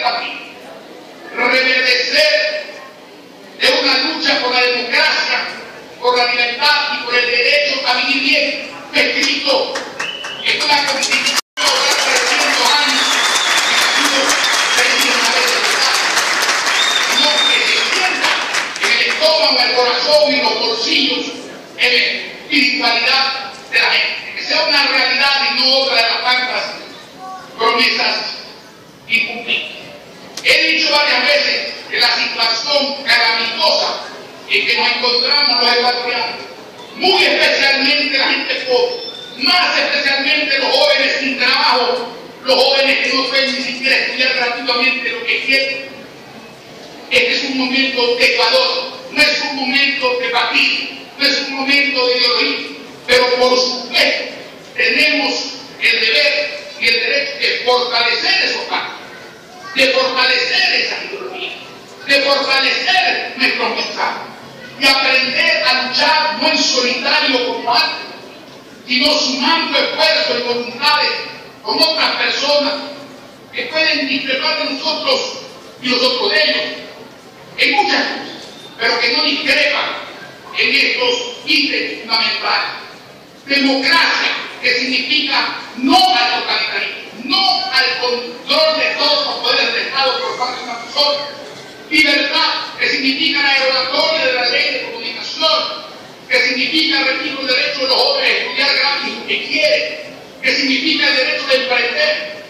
país, reverdecer de una lucha por la democracia, por la libertad y por el derecho a vivir bien, escrito en una constitución de 300 años que ha sido una vez decretada, sino que se sienta en el estómago, el corazón y los bolsillos, en la espiritualidad de la gente, que sea una realidad y no otra de las tantas promesas incumplidas. He dicho varias veces que la situación calamitosa en que nos encontramos los ecuatorianos, muy especialmente la gente pobre, más especialmente los jóvenes sin trabajo, los jóvenes que no pueden ni siquiera estudiar gratuitamente lo que quieren. Este es un momento de Ecuador, no es un momento de partido, no es un momento de ideología, pero por supuesto tenemos el deber y el derecho de fortalecer esos pactos, de fortalecer esa ideología, de fortalecer nuestros mensajes y aprender a luchar no en solitario como antes, sino sumando esfuerzos y voluntades con otras personas que pueden discrepar de nosotros y nosotros de ellos en muchas cosas, pero que no discrepan en estos ítems fundamentales. Democracia, que significa no al totalitarismo, no al control de todos los poderes del Estado por parte de una persona. Libertad, que significa la derogatoria de la ley de comunicación, que significa, repito, el derecho de los jóvenes a estudiar gratis lo que quieren, que significa el derecho de emprender.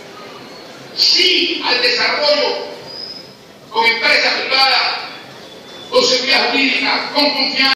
Sí al desarrollo con empresas privadas, con seguridad jurídica, con confianza.